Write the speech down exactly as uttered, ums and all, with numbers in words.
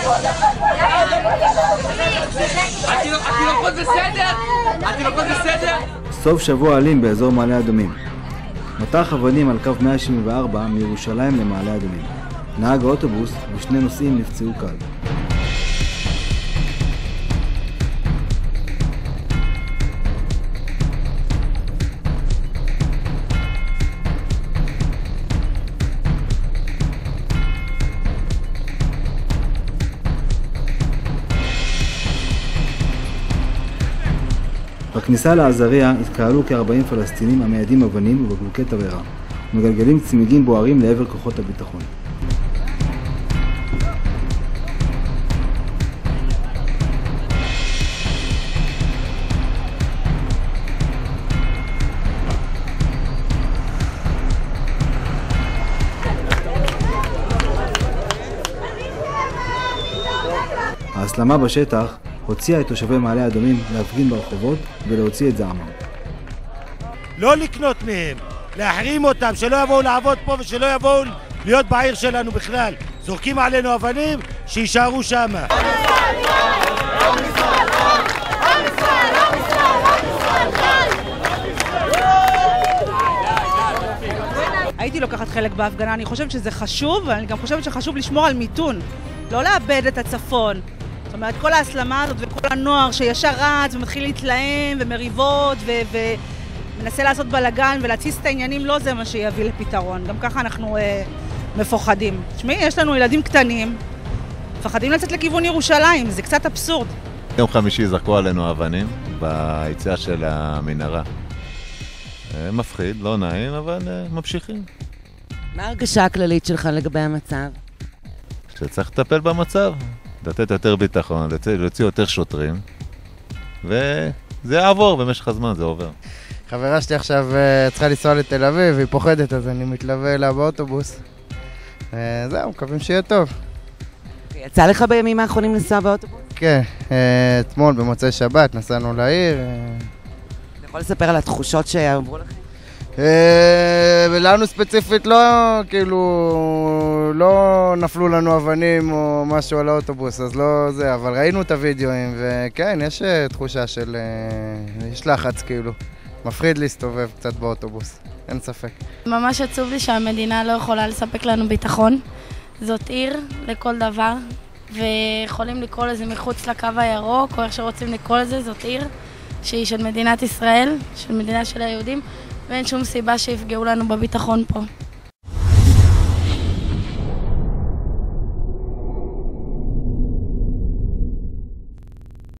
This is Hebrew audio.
התינוקות בסדר? התינוקות בסדר? סוף שבוע אלים באזור מעלה אדומים. מטח אבנים על קו מאה שבעים וארבע מירושלים למעלה אדומים. נהג האוטובוס ושני נוסעים נפצעו קל. בכניסה לעזריה התקהלו כ-ארבעים פלסטינים המיידים אבנים ובקבוקי תבערה ומגלגלים צמיגים בוערים לעבר כוחות הביטחון. ההסלמה בשטח הוציאה את תושבי מעלה אדומים להפגין ברחובות ולהוציא את זעמם. לא לקנות מהם, להחרים אותם, שלא יבואו לעבוד פה ושלא יבואו להיות בעיר שלנו בכלל. זורקים עלינו אבנים, שישארו שם. הייתי לוקחת חלק בהפגנה, אני חושבת שזה חשוב, ואני גם חושבת שחשוב לשמור על מיתון, לא לאבד את הצפון. זאת אומרת, כל ההסלמה הזאת וכל הנוער שישר רץ ומתחיל להתלהם ומריבות ומנסה לעשות בלגן ולהציס את העניינים, לא זה מה שיביא לפתרון. גם ככה אנחנו אה, מפוחדים. תשמעי, יש לנו ילדים קטנים, מפחדים לצאת לכיוון ירושלים, זה קצת אבסורד. יום חמישי זרקו עלינו אבנים ביציאה של המנהרה. מפחיד, לא נעים, אבל ממשיכים. מה ההרגשה הכללית שלך לגבי המצב? שצריך לטפל במצב. לתת יותר ביטחון, להוציא יותר שוטרים, וזה יעבור במשך הזמן, זה עובר. חברה שלי עכשיו צריכה לנסוע לתל אביב, היא פוחדת, אז אני מתלווה אליה באוטובוס. זהו, מקווים שיהיה טוב. יצא לך בימים האחרונים לנסוע באוטובוס? כן, אתמול במוצאי שבת נסענו לעיר. אתה יכול לספר על התחושות שעברו לכם? ולנו ספציפית לא, כאילו, לא נפלו לנו אבנים או משהו על האוטובוס, אז לא זה, אבל ראינו את הוידאוים, וכן, יש תחושה של, יש לחץ כאילו, מפחיד להסתובב קצת באוטובוס, אין ספק. ממש עצוב לי שהמדינה לא יכולה לספק לנו ביטחון, זאת עיר לכל דבר, ויכולים לקרוא לזה מחוץ לקו הירוק, או איך שרוצים לקרוא לזה, זאת עיר שהיא של מדינת ישראל, של מדינה של היהודים, ואין שום סיבה שיפגעו לנו בביטחון פה.